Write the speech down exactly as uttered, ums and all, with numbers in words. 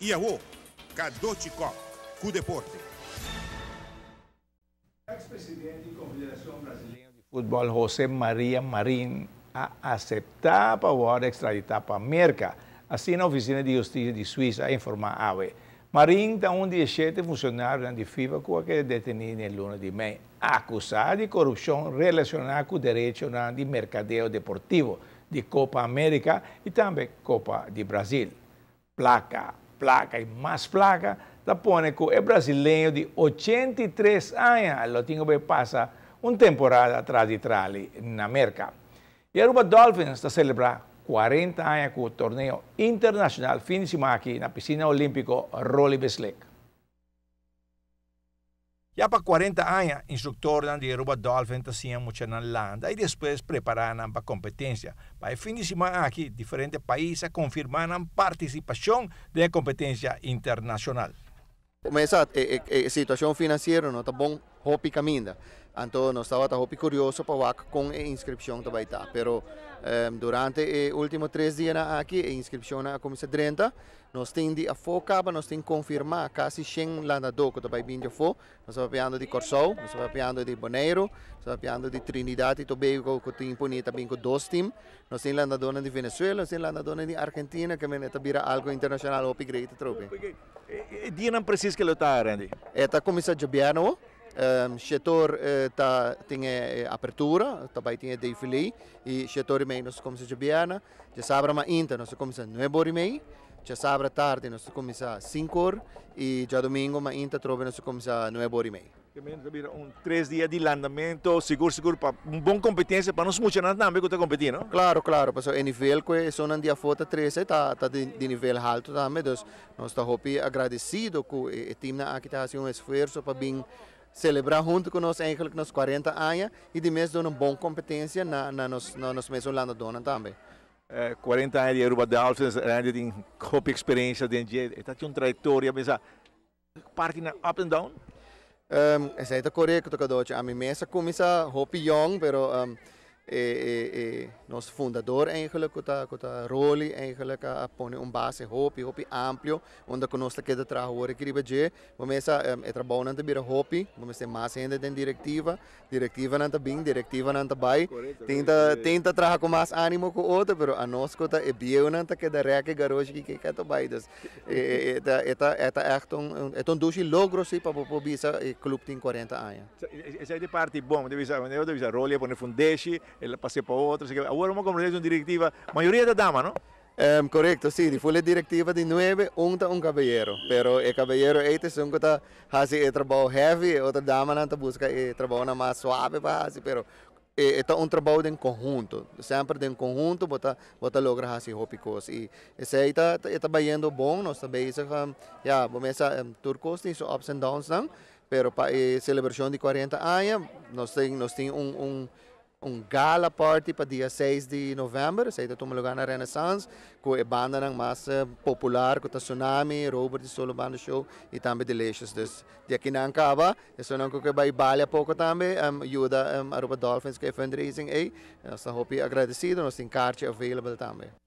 Iaô, Cadochicó, com deporte. Ex-presidente da Confederação Brasileira de Futebol, José Maria Marín, a aceitar para o extraditar para a América, assim na Oficina de Justiça de Suíça informa a A W E. Marín está um de sete funcionários da FIFA que é detenido no lunes de maio, acusado de corrupção relacionada com o direito de mercadeo deportivo de Copa América e também Copa de Brasil. Placa, placa e mais placa, da põe que é brasileiro de ochenta e três anos, lo tinha que passar uma temporada atrás de trás na América. E a Aruba Dolphins está celebrando quarenta anos com o torneio internacional fim de semana aqui na piscina olímpica Rolly Beslek. Já para quarenta anos, instrutor de Aruba Dolphins está muito na landa e depois preparando para a competência. Para o fim de semana aqui, diferentes países confirmaram participação da competência internacional. Começa a situação financeira não está bom, hopi caminha. Então nós estava hopi curioso para ver com a inscrição também tá. Pero um, durante os últimos três dias aqui a inscrição começa a trinta. Nós temos de focar, nós temos de confirmar quase cem landadores que também vindo for. Nós estamos falando de Corsol, nós estamos falando de Bonaire, nós estamos falando de Trinidad e Tobago que tem imponido também com dois times. Nós temos landadores de Venezuela, nós temos landadores de Argentina que também vira algo internacional hopi grande trope. E dia não precisa que ele está, Randy? Está começando a biano. O setor uh, tem uh, abertura, também tem defile, e o setor e meio nós começamos a biana. Já sabe a inta nós começamos nove horas e meia, já sabe a tarde nós começamos cinco horas, e já domingo a inta trova nós começamos nove horas e meia. Um três dias de landamento, seguro, seguro, para uma boa competência, para nós funcionar também que está competindo, não? Claro, claro, porque o nível que são na dia foto treze está tá de, de nível alto também, então nós estamos agradecidos que o time aqui está fazendo um esforço para vir celebrar junto com nós eigenlijk nos quarenta anos e de mês dando uma boa competência na na nos na nos meses landadores também. É, quarenta anos de Aruba Dolphins, ainda tem pouca experiência dentro de, está tinha uma trajetória, mas a parte na up and down. Um, essa é correto, que a minha mesa começa hopi young, pero um, e, e, e, nosso fundador eigenlijk que está que está Rolly eigenlijk a põe um base hopi hopi amplo onde que nós queda trabalhar aqui riba começa é trabalhando também hopi começa mais ainda tem diretiva diretiva não tá bem diretiva não tá bem tenta tenta trabalhar com mais ânimo com outro pero a nós que tá é bem não tá queda reque garoto que que tá bem das é é é é echt um é um dos logros para para bisa clube tem quarenta anos essa é de parte bom deve ser deve ser Rolly põe fundeixe ele passou para outro, agora uma comunidade diretiva, a maioria da dama, não? Um, correto, sim, foi a diretiva de nove, um está um caballero, pero o caballero este são que está fazendo trabalho heavy, outra dama não está busca trabalho mais suave para fazer, pero é um trabalho em conjunto, sempre em conjunto, bota bota logra fazer hopicos e esse aí está está bem bom, nós também isso já, começa turcos tem ups and downs não, pero para a celebração de quarenta anos, nós tem nós tem um um um gala party para dia seis de novembro, sai da toma lugar na Renaissance, com a banda mais uh, popular, com o Tsunami, Robert de Solo Band Show e também Delicious. Dus, de aqui não acaba, isso não que vai balha pouco também, um, ajuda um, a Aruba Dolphins que é fundraising aí, nós estamos agradecidos, nós temos carte available também.